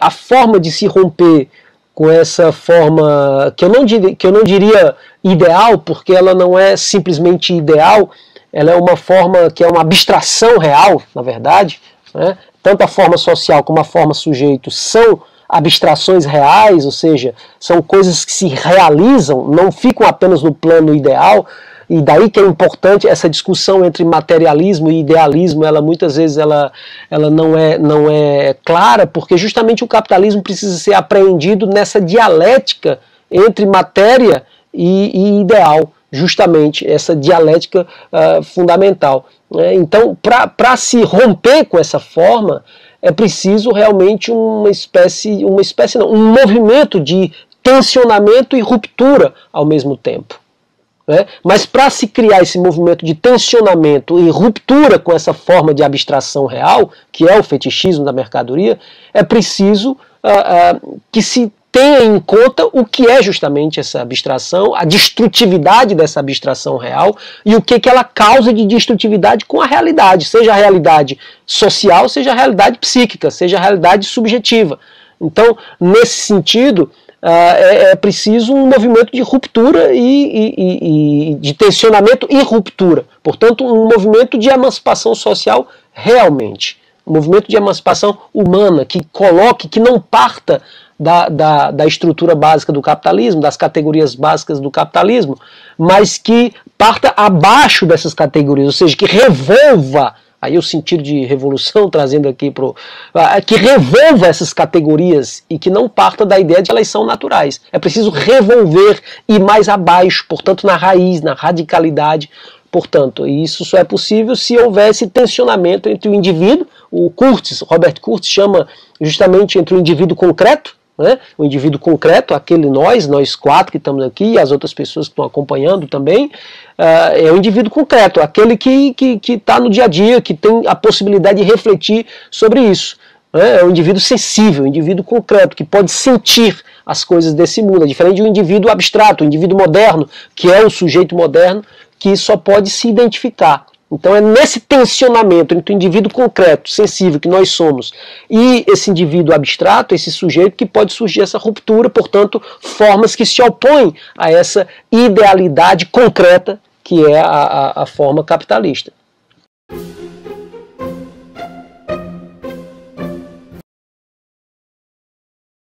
a forma de se romper com essa forma, que eu não diria ideal, porque ela não é simplesmente ideal, ela é uma forma que é uma abstração real, na verdade, né? Tanto a forma social como a forma sujeito são abstrações reais, ou seja, são coisas que se realizam, não ficam apenas no plano ideal, e daí que é importante essa discussão entre materialismo e idealismo, ela muitas vezes ela não é clara, porque justamente o capitalismo precisa ser apreendido nessa dialética entre matéria e ideal, justamente essa dialética fundamental. Então, para se romper com essa forma, é preciso realmente um movimento de tensionamento e ruptura ao mesmo tempo. Né? Mas para se criar esse movimento de tensionamento e ruptura com essa forma de abstração real, que é o fetichismo da mercadoria, é preciso que se tenha em conta o que é justamente essa abstração, a destrutividade dessa abstração real e o que ela causa de destrutividade com a realidade, seja a realidade social, seja a realidade psíquica, seja a realidade subjetiva. Então, nesse sentido, é preciso um movimento de ruptura e de tensionamento e ruptura. Portanto, um movimento de emancipação social realmente. Um movimento de emancipação humana que coloque, que não parta da estrutura básica do capitalismo, das categorias básicas do capitalismo, mas que parta abaixo dessas categorias, ou seja, que revolva, aí o sentido de revolução trazendo aqui que revolva essas categorias e que não parta da ideia de que elas são naturais. É preciso revolver e ir mais abaixo, portanto na raiz, na radicalidade. Portanto, isso só é possível se houvesse tensionamento entre o indivíduo, Robert Kurtz chama justamente entre o indivíduo concreto, né? O indivíduo concreto, aquele nós quatro que estamos aqui, e as outras pessoas que estão acompanhando também, é o indivíduo concreto, aquele que está no dia a dia, que tem a possibilidade de refletir sobre isso. Né? É o indivíduo sensível, o indivíduo concreto, que pode sentir as coisas desse mundo, é diferente de um indivíduo abstrato, um indivíduo moderno, que é o sujeito moderno, que só pode se identificar. Então é nesse tensionamento entre o indivíduo concreto, sensível, que nós somos, e esse indivíduo abstrato, esse sujeito, que pode surgir essa ruptura, portanto, formas que se opõem a essa idealidade concreta que é a forma capitalista.